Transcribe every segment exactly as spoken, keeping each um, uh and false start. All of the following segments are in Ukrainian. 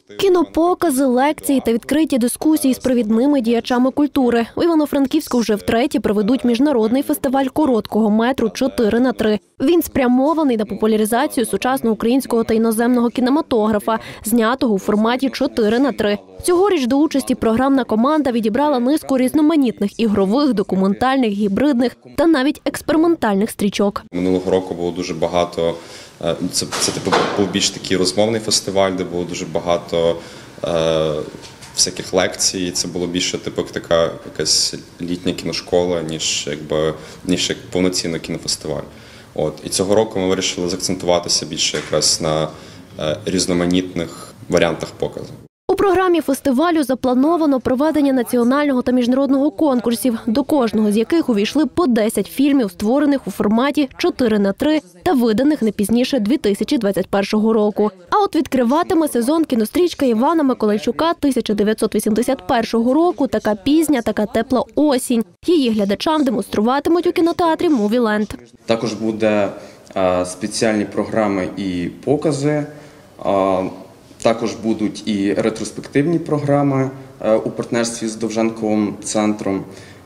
Кінопокази, лекції та відкриті дискусії з провідними діячами культури. У Івано-Франківську вже втретє проведуть міжнародний фестиваль короткого метру чотири на три. Він спрямований на популяризацію сучасного українського та іноземного кінематографа, знятого у форматі чотири на три. Цьогоріч до участі програмна команда відібрала низку різноманітних ігрових, документальних, гібридних та навіть експериментальних стрічок. Минулого року було дуже багато. Це, це типу, був більш такий розмовний фестиваль, де було дуже багато е, всяких лекцій. Це було більше типу така якась літня кіношкола, ніж якби ніж як повноцінний кінофестиваль. От і цього року ми вирішили заакцентуватися більше якраз на е, різноманітних варіантах показу. У програмі фестивалю заплановано проведення національного та міжнародного конкурсів, до кожного з яких увійшли по десять фільмів, створених у форматі чотири на три та виданих не пізніше дві тисячі двадцять першого року. А от відкриватиме сезон кінострічка Івана Миколайчука тисяча дев'ятсот вісімдесят першого року «Така пізня, така тепла осінь». Її глядачам демонструватимуть у кінотеатрі «Мувіленд». Також буде а, спеціальні програми і покази. А, Також будуть і ретроспективні програми у партнерстві з Довженковим центром.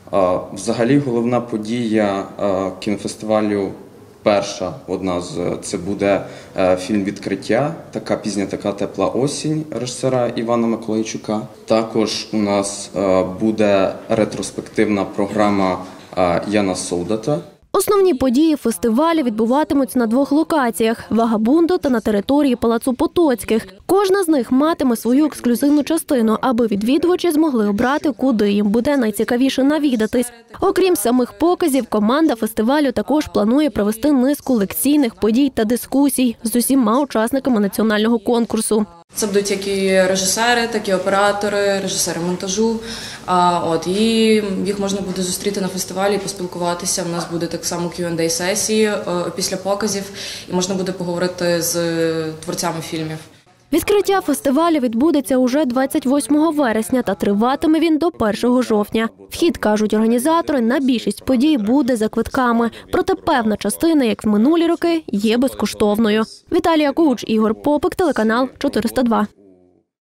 Взагалі головна подія кінофестивалю, перша одна з це буде фільм «Відкриття. Така пізня, така тепла осінь» режисера Івана Миколайчука. Також у нас буде ретроспективна програма Яна Солдата. Основні події фестивалю відбуватимуться на двох локаціях – Вагабундо та на території Палацу Потоцьких. Кожна з них матиме свою ексклюзивну частину, аби відвідувачі змогли обрати, куди їм буде найцікавіше навідатись. Окрім самих показів, команда фестивалю також планує провести низку лекційних подій та дискусій з усіма учасниками національного конкурсу. Це будуть як і режисери, так і оператори, режисери монтажу. А, от, і їх можна буде зустріти на фестивалі і поспілкуватися. У нас буде так само к'ю енд ей-сесії після показів, і можна буде поговорити з творцями фільмів. Відкриття фестивалю відбудеться уже двадцять восьмого вересня та триватиме він до першого жовтня. Вхід, кажуть організатори, на більшість подій буде за квитками. Проте певна частина, як в минулі роки, є безкоштовною. Віталія Куч, Ігор Попик, телеканал чотириста два.